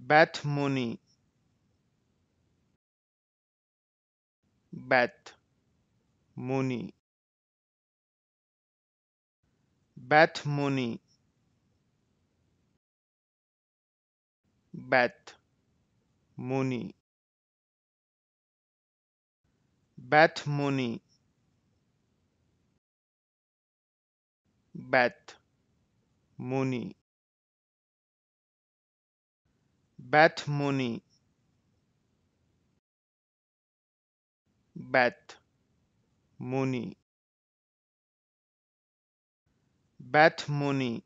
Beth Mooney, Beth Mooney, Beth Mooney, Beth Mooney, Beth Mooney, Beth Mooney, Beth Mooney, Beth Mooney, Beth Mooney,